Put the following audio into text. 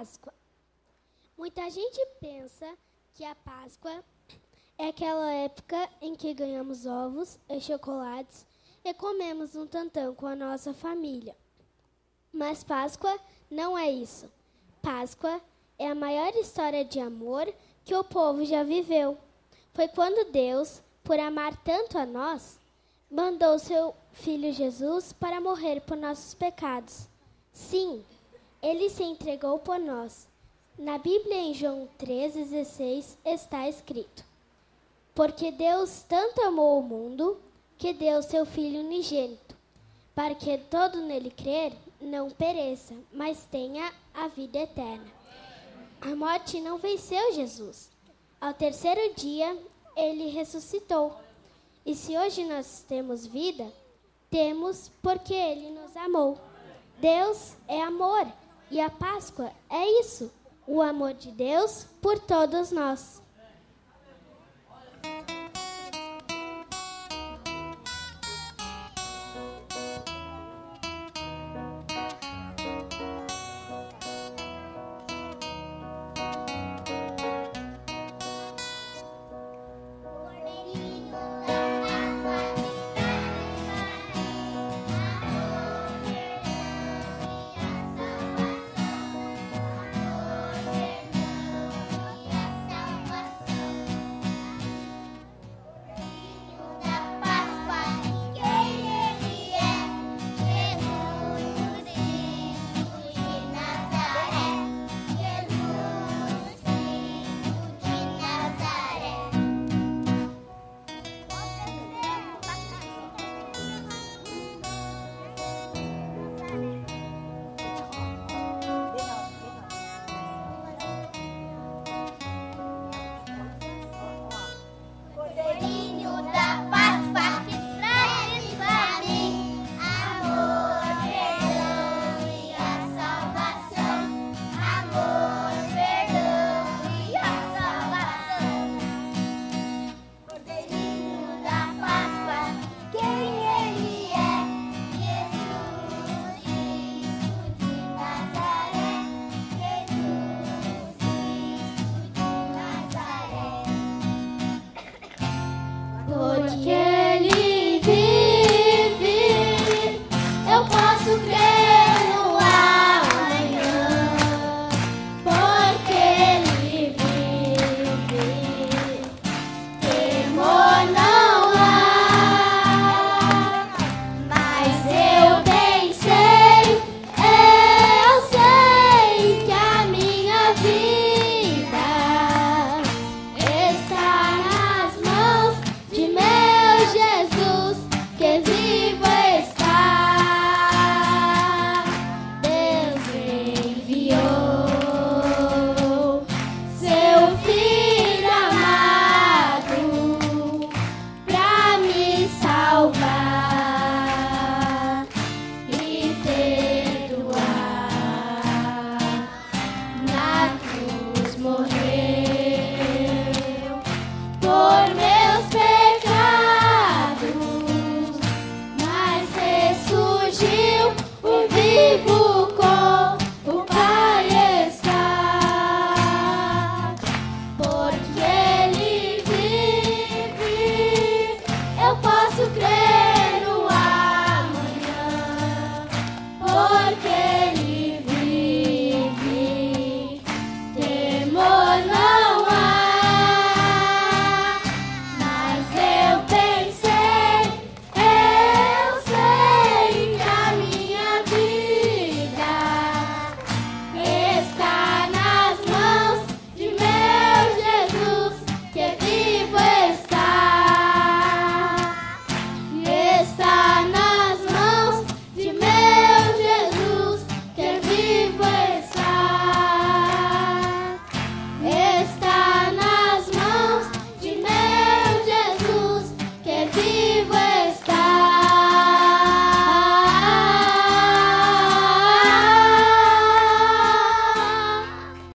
Páscoa. Muita gente pensa que a Páscoa é aquela época em que ganhamos ovos e chocolates e comemos um tantão com a nossa família. Mas Páscoa não é isso. Páscoa é a maior história de amor que o povo já viveu. Foi quando Deus, por amar tanto a nós, mandou seu Filho Jesus para morrer por nossos pecados. Sim, ele se entregou por nós. Na Bíblia, em João 3,16, está escrito: porque Deus tanto amou o mundo, que deu seu Filho unigênito, para que todo nele crer não pereça, mas tenha a vida eterna. A morte não venceu Jesus. Ao terceiro dia, ele ressuscitou. E se hoje nós temos vida, temos porque ele nos amou. Deus é amor, e a Páscoa é isso, o amor de Deus por todos nós.